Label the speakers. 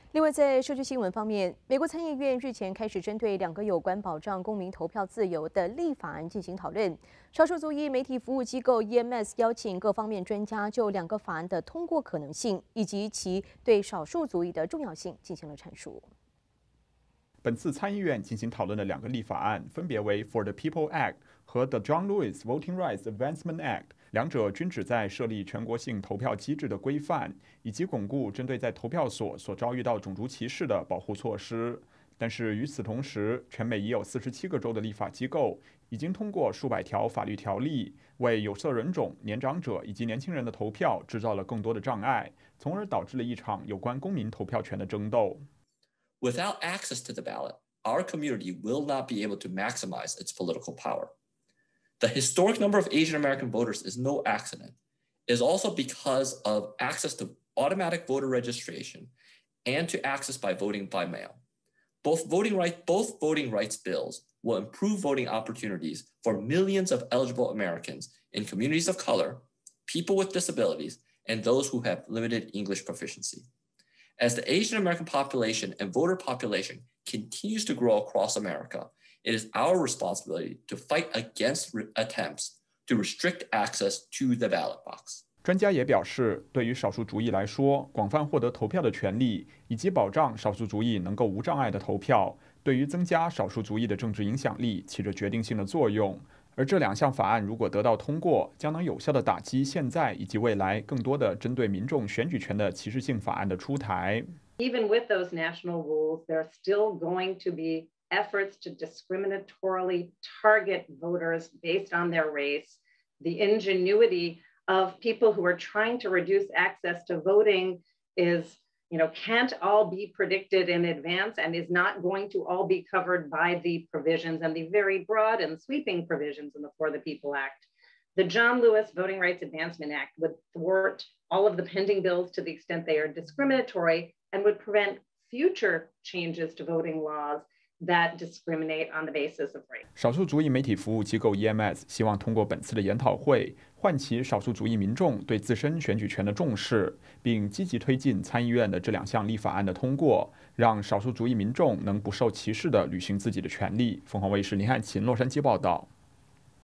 Speaker 1: 另外，在社区新闻方面，美国参议院日前开始针对两个有关保障公民投票自由的立法案进行讨论。少数族裔媒体服务机构 EMS 邀请各方面专家就两个法案的通过可能性以及其对少数族裔的重要性进行了阐述。
Speaker 2: 本次参议院进行讨论的两个立法案，分别为 For the People Act 和 The John Lewis Voting Rights Advancement Act， 两者均旨在设立全国性投票机制的规范，以及巩固针对在投票所遭遇到种族歧视的保护措施。但是与此同时，全美已有47个州的立法机构已经通过数百条法律条例，为有色人种、年长者以及年轻人的投票制造了更多的障碍，从而导致了一场有关公民投票权的争斗。
Speaker 3: Without access to the ballot, our community will not be able to maximize its political power. The historic number of Asian American voters is no accident. It is also because of access to automatic voter registration and to access by voting by mail. Both voting rights bills will improve voting opportunities for millions of eligible Americans in communities of color, people with disabilities, and those who have limited English proficiency. As the Asian American population and voter population continues to grow across America, it is our responsibility to fight against attempts to restrict access to the ballot box.
Speaker 2: 专家也表示，对于少数族裔来说，广泛获得投票的权利，以及保障少数族裔能够无障碍的投票，对于增加少数族裔的政治影响力起着决定性的作用。而这两项法案如果得到通过，将能有效地打击现在以及未来更多的针对民众选举权的歧视性法案的出台。
Speaker 4: Even with those national rules, there are still going to be efforts to discriminatorily target voters based on their race. The ingenuity of people who are trying to reduce access to voting can't all be predicted in advance and is not going to all be covered by the provisions and the very broad and sweeping provisions in the For the People Act. The John Lewis Voting Rights Advancement Act would thwart all of the pending bills to the extent they are discriminatory and would prevent future changes to voting laws that discriminate on the basis of race.
Speaker 2: 少数族裔媒体服务机构 EMS 希望通过本次的研讨会，唤起少数族裔民众对自身选举权的重视，并积极推进参议院的这两项立法案的通过，让少数族裔民众能不受歧视地履行自己的权利。凤凰卫视林汉琴洛杉矶报道。